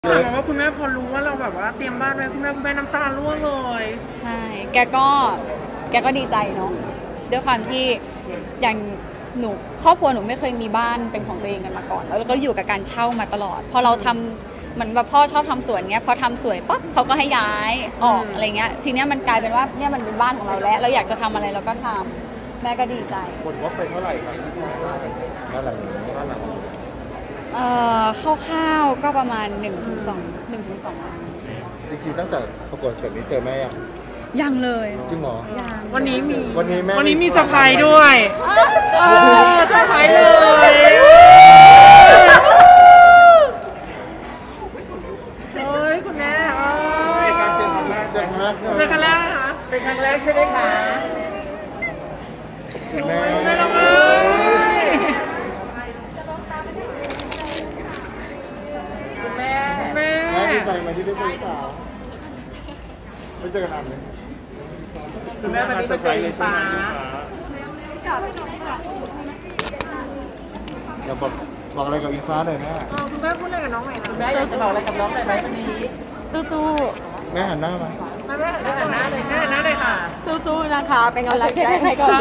ถามมาว่าคุณแม่พอรู้ว่าเราแบบว่าเตรียมบ้านไว้คุณแม่น้ำตาร่วงเลยใช่แกก็ดีใจเนาะด้วยความที่อย่างหนูครอบครัวหนูไม่เคยมีบ้านเป็นของตัวเองกันมาก่อนแล้วก็อยู่กับการเช่ามาตลอดพอเราทำเหมือนแบบพ่อชอบทำสวนเงี้ยพอทำสวยปั๊บเขาก็ให้ย้ายออกอะไรเงี้ยทีเนี้ยมันกลายเป็นว่าเนี่ยมันเป็นบ้านของเราแล้วเราอยากจะทำอะไรเราก็ทำแม่ก็ดีใจผลว่าเป็นเท่าไหร่ครับเท่าไหร่คร่าวๆก็ประมาณ1-2 ล้านจริงๆตั้งแต่ประกวดเสร็จนี้เจอแม่ยังเลยจริงเหรอวันนี้มีเซอร์ไพรส์ด้วยเซอร์ไพรส์เลยโอ้ยคุณแม่เป็นการเจอครั้งแรกเป็นครั้งแรกค่ะเป็นครั้งแรกใช่ไหมคะแม่เราเลยแม่ดีใจไหมที่ได้เจอสาวไม่เจอกันนานเลยคุณแม่วันนี้มาเจอฟ้าอยากบอกอะไรกับอิงฟ้าหน่อยแม่คุณแม่พูดอะไรกับน้องหน่อยนะคุณแม่อยากจะบอกอะไรกับน้องหน่อยไหมวันนี้ตู้แม่หันหน้ามาแม่หันหน้าเลยค่ะตู้นะคะเป็นกำลังใจให้ก่อน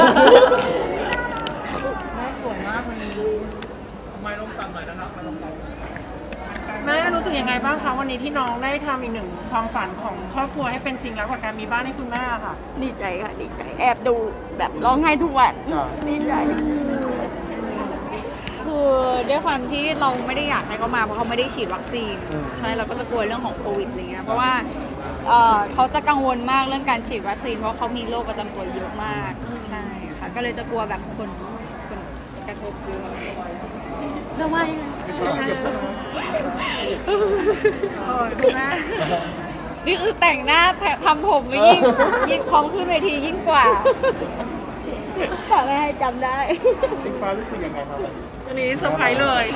แม่สวยมากวันนี้ไม่ลงต่ำหน่อยนะครับไม่ลงต่ำแม่รู้สึกยังไงบ้างคะวันนี้ที่น้องได้ทำอีกหนึ่งความฝันของครอบครัวให้เป็นจริงแล้วกับการมีบ้านให้คุณแม่ค่ะดีใจค่ะดีใจแอบดูแบบร้องไห้ทุกวันดีใจคือด้วยความที่เราไม่ได้อยากให้เขามาเพราะเขาไม่ได้ฉีดวัคซีนใช่เราก็จะกลัวเรื่องของโควิดอะไรเงี้ยเพราะว่าเขาจะกังวลมากเรื่องการฉีดวัคซีนเพราะเขามีโรคประจำตัวเยอะมากใช่ค่ะก็เลยจะกลัวแบบคนกระทบเยอะเรื่องว่าคุณแม่นี่คือแต่งหน้าทำผมยิ่งคล้องขึ้นเวทียิ่งกว่าฝากไม่ให้จำได้อิงฟ้ารู้สึกยังไงครับวันนี้เซอร์ไพรส์เลย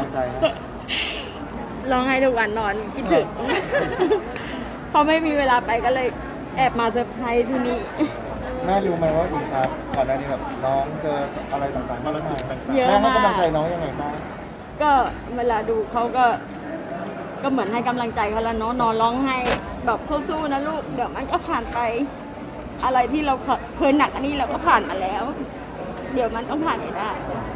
ร้องไห้ทุกวันนอนคิดถึงพอไม่มีเวลาไปก็เลยแอบมาเซอร์ไพรส์ที่นี่แม่รู้ไหมว่าอิงฟ้าก่อนหน้านี้แบบน้องเจออะไรต่างๆมากมายแม่ให้กำลังใจน้องยังไงบ้างก็เวลาดูเขาก็เหมือนให้กำลังใจเขาแล้วเนาะนอนร้องไห้แบบสู้ๆนะลูกเดี๋ยวมันก็ผ่านไปอะไรที่เราเคยหนักอันนี้เราก็ผ่านมาแล้วเดี๋ยวมันต้องผ่านไปได้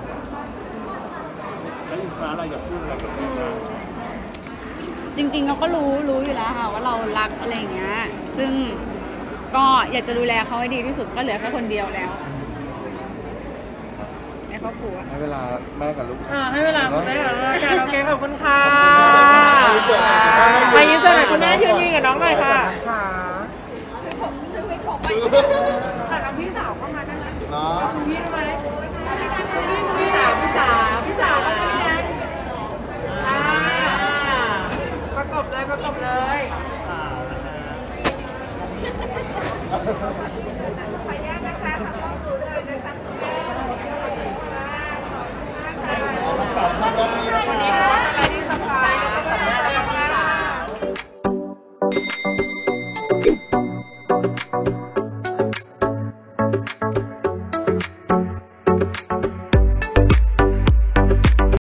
แล้วอิงฟ้าเราอยากพูดอะไรกับแม่บ้างจริงๆเราก็รู้อยู่แล้วค่ะว่าเรารักอะไรอย่างเงี้ยซึ่งก็อยากจะดูแลเขาให้ดีที่สุดก็เหลือแค่คนเดียวแล้วในครอบครัวให้เวลาแม่กับลูกให้เวลาคุณแม่กับลูกค่ะโอเคขอบคุณค่ะไปยืนเจอหน่อยคุณแม่ยืนกับน้องหน่อยค่ะซื้อไม่ครบไปน้องพี่สาวเข้ามาได้ไหมพี่ทำไมพี่สาวก็จะพี่แดนประกบเลย